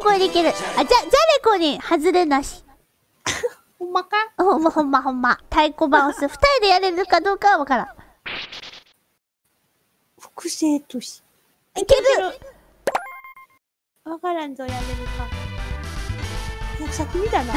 これでいける。あ、じゃれこに外れなし。 ほんまか？ ほんま。太鼓判押す。二人でやれるかどうかはわからん。 複製都市。 いける。 わからんぞ、やれるか。いや、先見たな。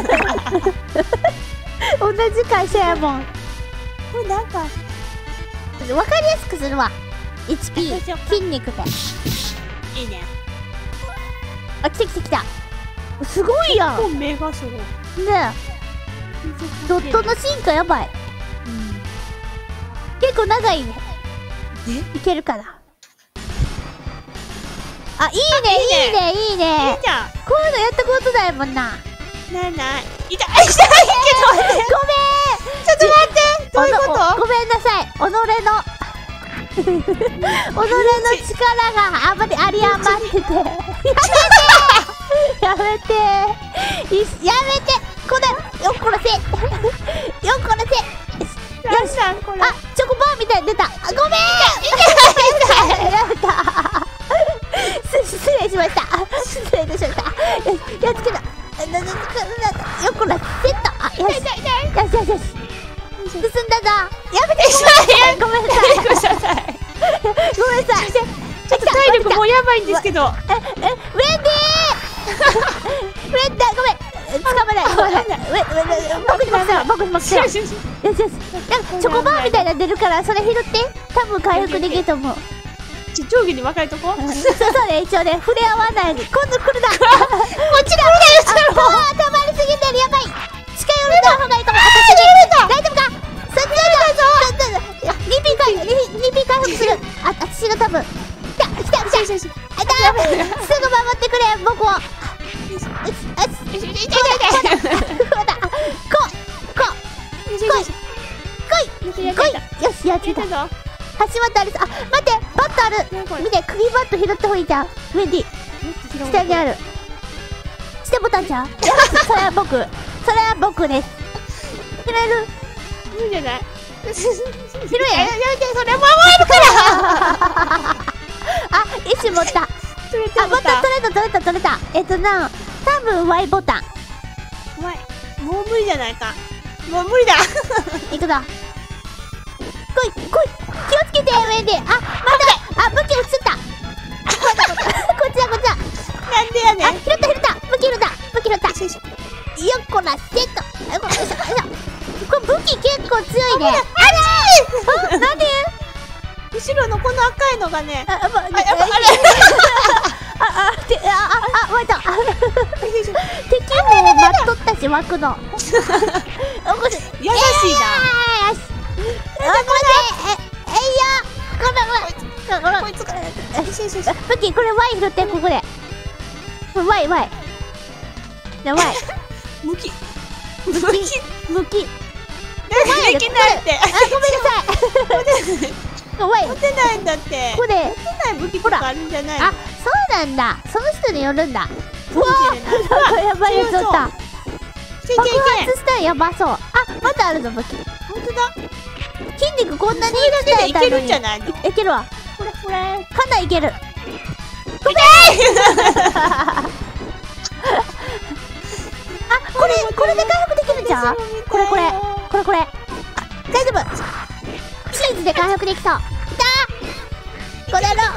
同じ会社やもん。 これなんか、 わかりやすくするわ。HP、筋肉で。 いいね。 あ、来た。すごいやん。 結構目がすごい。 ねえ。ドットの進化やばい。結構長いね。いけるかな。あ、いいね。 いいじゃん。 こういうのやったことないもんな。 ない。痛いけど、 ごめん。 ちょっと待って。どういうこと？ ごめんなさい。己の力があり余ってて。やめて。これ、よっこらせ。よし。あ、チョコバーみたいに出た。あ、ごめん。やめた。失礼しました。やっつけた。よっこらせっと。あ、よし。進んだぞ。やめて。ごめんなさい。 ちょっと体力もうやばいんですけど。 ウェンディーごめん。捕まえない。僕に任せよ。よし。チョコバーみたいなの出るから、それ拾って。多分回復できると思う。 上下に分かれとこう。 そうね、一応ね、触れ合わないように。今度来るな。こっち来るなよ、溜まりすぎてる、やばい。近寄るな方がいいかも。大丈夫か？そっちだぞ。2ピ回復する。あ、私が多分。来た。すぐ守ってくれ、僕を。来い。よし、やっつけた。橋渡る。あ、待って、バットある。見て、釘バット拾った方がいいじゃん。ウェンディ、下にある。下ボタンじゃん。それは僕です。拾える？ いいんじゃない？ 拾え。 やめて、それ守るから。 あ、石持った。取れた。多分 Y ボタン。 もう無理じゃないか。もう無理だ。 いくぞ。来い。気をつけて、ウェンディ。あ、待って。あ、武器映った。こっちだ。 なんでやねん。 あ、拾った。武器拾った。よっこらせっと。これ武器結構強いね。何？ 後ろのこの赤いのがね。 湧いた。敵も待っとったし、湧くの。 優しいな。 武器、これ Y 拾って、ここで。Y。 武器。 できないって。 あ、ごめんなさい。 持てないんだって。 ここで。 持てない武器とかあるんじゃないの？ あ、そうなんだ。その人によるんだ。うわー、やばいやつおった。爆発したらやばそう。あ、まだあるぞ、武器。 ほんとだ。 筋肉こんなに鍛えたのにいけるんじゃないの？ いけるわ。 これ。 かなりいける。ごめん。あ、これで回復できるじゃん。これ。大丈夫。チーズで回復できそう。いたー。この野郎。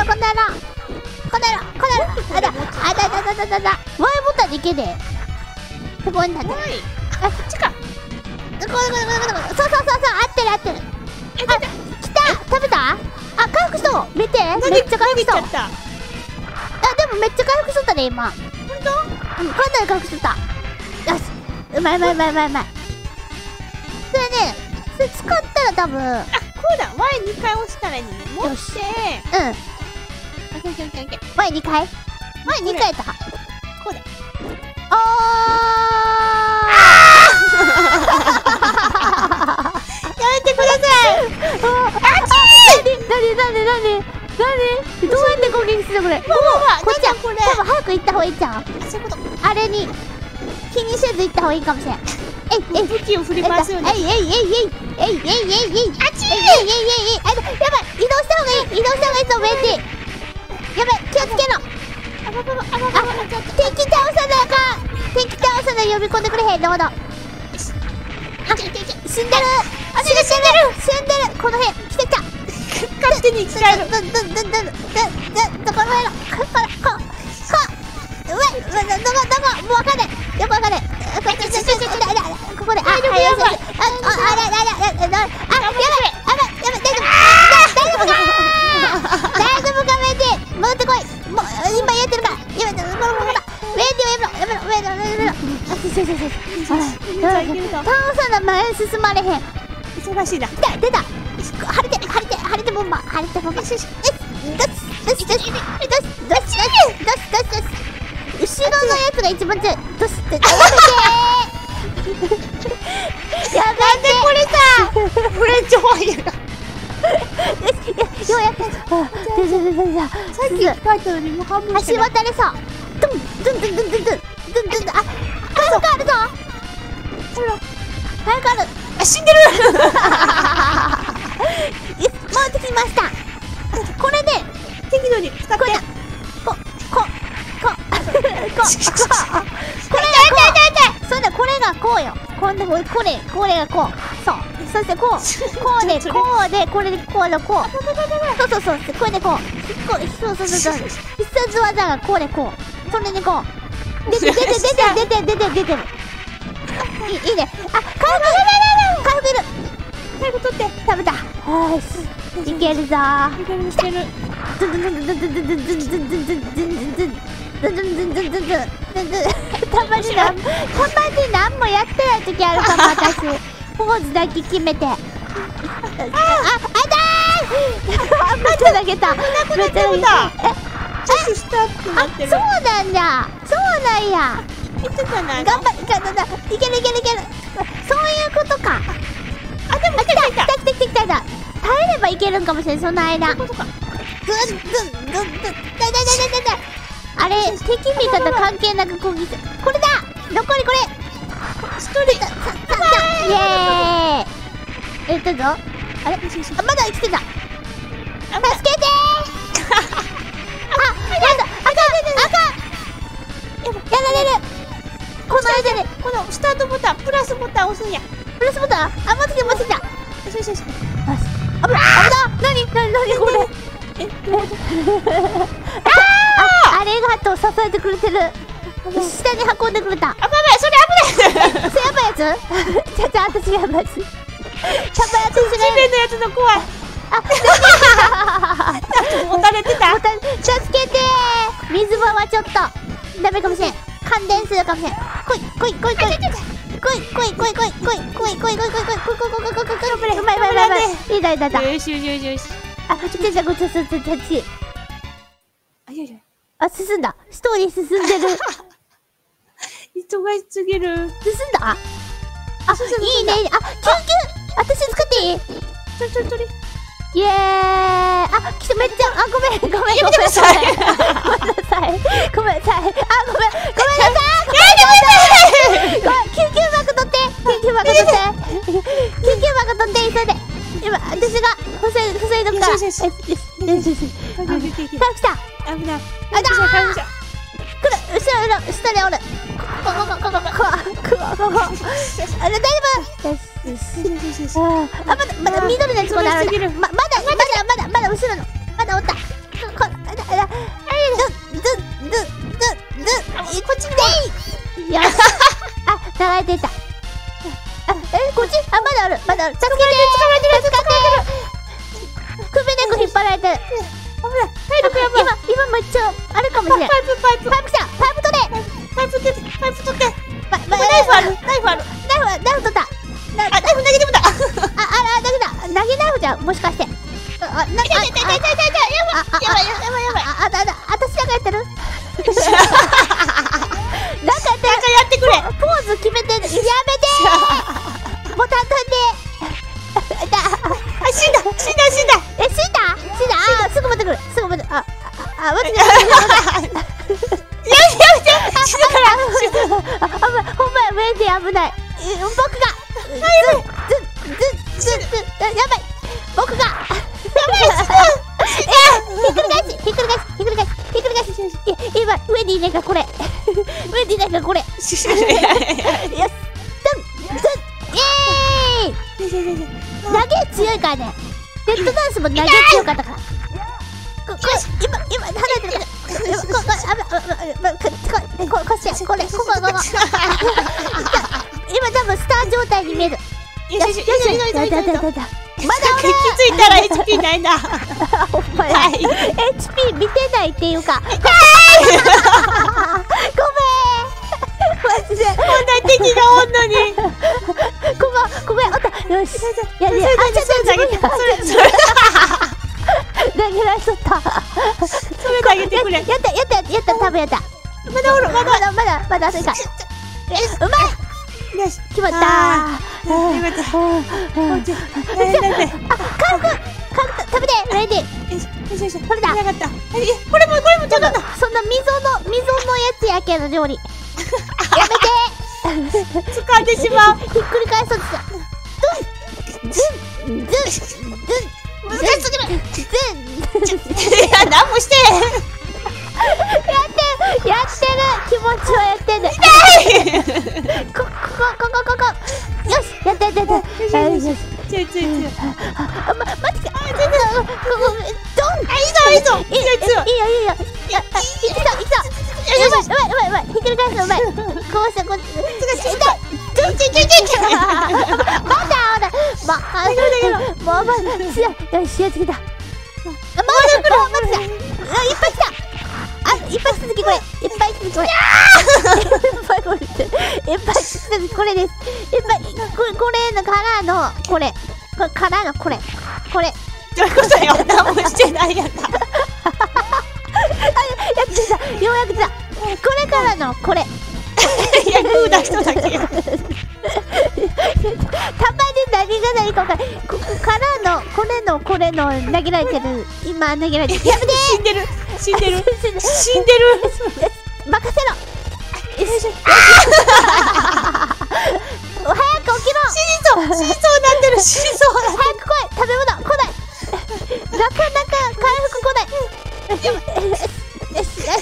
あだ。Y ボタンでいけねえ。すごいんだね。あ、こっちか。そう、合ってる。あ、来た。食べた？あ、回復しそう。めっちゃ回復しそう。あ、でもめっちゃ回復しとったね、今。ほんと？かなり回復しとった。よし。うまい。それね、それ使ったら多分。 あ、こうだ。Y2 回押したらいいのね。持って。オッケー。 Y2 回やった。 こうだ。やめてください。 何どうやって攻撃するこれ。こっちは多分早く行った方がいいじゃん。 そういうこと。 あれに気にせず行った方がいいかもしれん。 武器を振り回すように。 あっちやばい。移動した方がいいぞ、ウェンディ。やばい、気をつけろ。 敵倒さなあかん。敵倒さな呼び込んでくれへんのほど。死んでる。死んでる。この辺来てた。 勝手に生き返る。 どこの辺のどこもうわかんない。よくわかんない。ここで、やばい。大丈夫か。メンディ戻ってこい。もう今やってるから。メンディやめろ。倒さな前進まれへん。 忙しいな。 出た。晴れてボンバー。後ろのやつが一番強い。どすってやめてやめて。これさフレンチファイヤーがようやってさっき書いたのにもう半分し橋かない。 渡れそう。ドンあ、早くあるぞ。早くある。 あ、死んでる戻ってきました。これで適度に使って。 そうだ、これがこうよ。これがこう。そう。そしてこうで、これでこうのこう。そう。これでこう。そう。必殺技がこうでこう。それでこう。出てる。いいね。あ、回復いる。 最後取って。 食べた。よし。いけるぞー。 いける。 たまに何もやってない時あるかも。私ポーズだけ決めて。めっちゃ投げた。 シュしたってなってる。 そうなんや。 言ってたな。 頑張れ。いける。そういうことか。 あ、でも来た。 耐えればいけるんかもしれない。その間。あれ、敵味方関係なく攻撃する。これだ。残りこれ。一人だ。イエーイ。あれ、まだ生きてた。助けてー。あかん。やられる。この間でこのスタートボタン、プラスボタン押すんや。 プラスボタン。あ、持ってきた。 よし。 危ない。何これ。ありがとう。支えてくれてる。下に運んでくれた。 それ危ない。 それやばいやつ。私がやばいやつ。 地面のやつの怖い。持たれてた。 助けてー。水場はちょっとダメかもしれん。感電するかもしれん。来い。うまい。いいだ。 よし。 あ、あ、進んだ。ストーリー進んでる。 忙しすぎる。 進んだ。あ、いいね。あ、救急。私使っていい？ ちょり。 イエーイ。あ、来てめっちゃ。あ、ごめん。 やめてください。 ごめんなさい。救急箱取って。急いで。今、私が防いどくから。 よし。 来た。 危ない。 あだー。来る。後ろ、下でおる。ここ。大丈夫。よし。あ、まだ緑のやつもある。まだ後ろの。まだおった。こっちによし。あ、流れていた。こっち。あ、まだある。助けて。捕まえてる。首根っこ引っ張られてる。 危ない。体力やばい。 今めっちゃあるかもしれない。 パイプ来た。パイプ取れ。 パイプ取って。 ナイフある。ナイフ取った。 ナイフ投げてもだ。 投げナイフじゃん。もしかして。 痛い。やばい。 私なんかやってる。 やってくれ。 ポーズ決めて。やめて。ボタン飛んで。 死んだ。 死んだ。すぐ持ってくる。待って。 やめて。死ぬから。 ほんまや、メンディ危ない。僕が。やばい。僕が。ひっくり返し。今理なんかこれ。無理なんかこれ。よし、イエーイ。投げ強いからね。レッドダンスも投げ強かったから。今離れてるから。これ。今多分スター状態に見える。よし。まだ気づいたら HP ないな。 ほんまや。HP 見てないっていうか。ごめん。マジで。こんな敵がおんのに。 ここや、おった。よし。いや、投げられとった。 それ投げてくれ。 やった、多分やった。まだあといか。うまい。よし、決まった。軽く食べて、レディ。これだ。これもちょっと。そんな溝のやつやけど料理。やめて。 掴んでしまう。 ひっくり返そうとした。難しすぎる。 いや、何もしてへん。 やってる気持ちはやってんだ。こよし、やった。待ってきた。いいぞ。いいよ。いった。うまい。ひっくり返すのうまい。こうした。まだ。よし、やってきた。いっぱい続きこれ。これです。これのからのこれ。 どういうことよ。何もしてないやんか。 やってた。ようやく出た。これからのこれ。 いや、グー出しただけや。 たまに何が何か分かんない。からのこれの投げられてる。今投げられてる。やめて。 死んでる。 任せろ。早く起きろ。 死にそうなってる。 早く来い。食べ物来ない。なかなか回復来ない。よし。危ない。気をつけろ。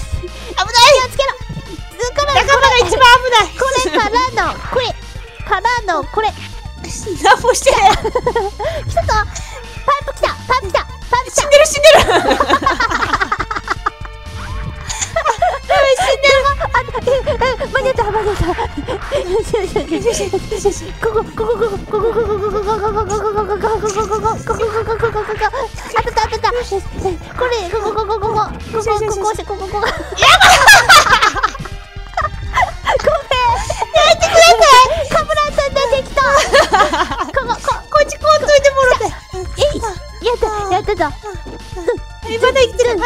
仲間が一番危ない。 これからのこれ。 何もしてない。 来たぞ。パイプ来た。 死んでる。 間に合った。よし。ここ。あった。これ、ここ。やばい。ごめん。やってください。カムラさん出てきた。 こっちこんといてもろて。 やったぞ。 まだ生きてる。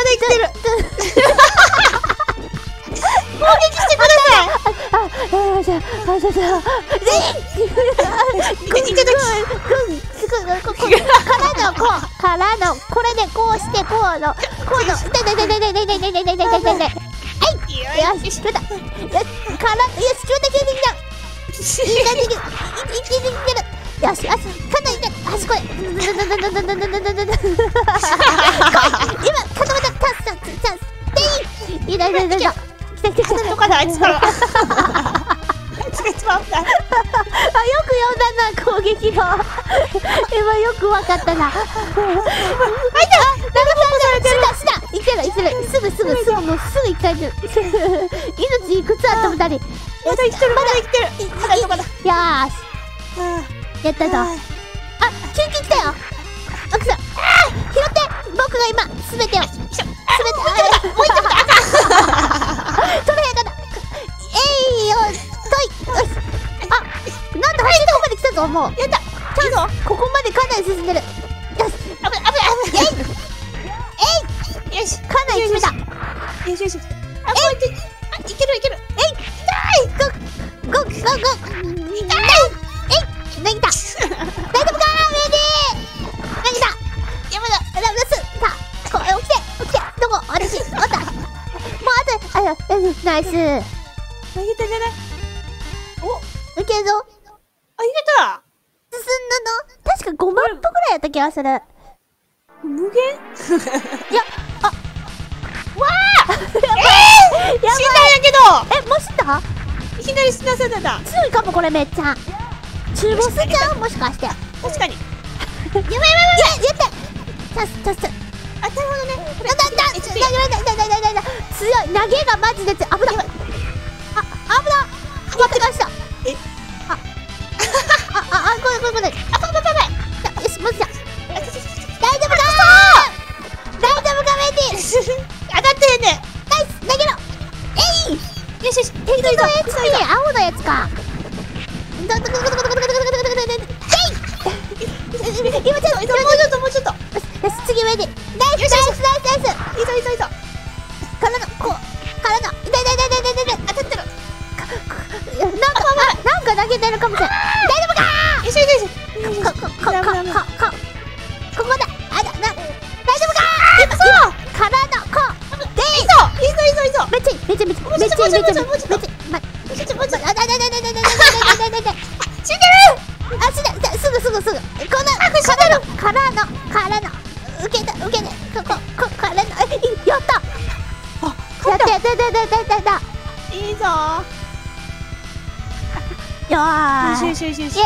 攻撃してください。からのこれでこうしてこうのよし決めた。よしかなり端これ今固まったチャンスいいだ来たとかだあいつからあいつが一番危ない。よく読んだな攻撃の今よくわかったな。あいた生きてるすぐ生き返ってる。命いくつあった2人。まだ生きてるよーしやったぞ。あ、救急来たよ。奥さん拾って僕が今すべてをもう一度取れへんかった。なんと端の方まで来たぞ。もうやった。ここまでかなり進んでる。よし危ないよしかなり決めた。よしいけるゴー痛い投げた。大丈夫かメディ投げた。やばいダメです。さあこれ起きてどこ私おった。もうあとナイス投げたじゃない。おいけるぞ。あ、いけた。進んだの確か5万歩ぐらいやった気がする。無限いや、あわあやばいいきなり砂沙汰だ。 強いかもこれめっちゃ。中ボスちゃうもしかして。 確かに。 やばいやばいやばい。やった。チャス。 あ、なるほどね。これ強い。投げがマジで強い。危ない。あ、危ない。待ってました。 えこれ。あ、ばい。よし、もうじゃ。大丈夫かメディ。 当たってへんねん。 ナイス投げろ。えい。よし。敵のやつね、青のやつか。今ちょっと。 もうちょっと。 よし、次メディ。ナイス。 いいぞ。 からの。痛い。 当たってる。 なんか投げてるかもしれない。大丈夫か。 よし。 ここだ。大丈夫か。からのでいいぞ。めっちゃいい。死んでる。すぐ。このからの受けた。こからのやった。やった。 いいぞ。 よーし。イエー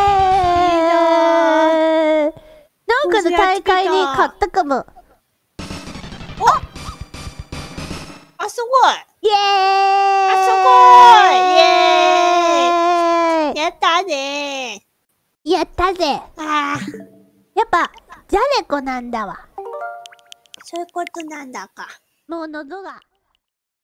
イ。なんかの大会に勝ったかも。 あ、すごい。 イエーイ。 やったねー。 やったぜ。 ああ、 やっぱじゃれこなんだわ。 そういうことなんだか。 もう喉が。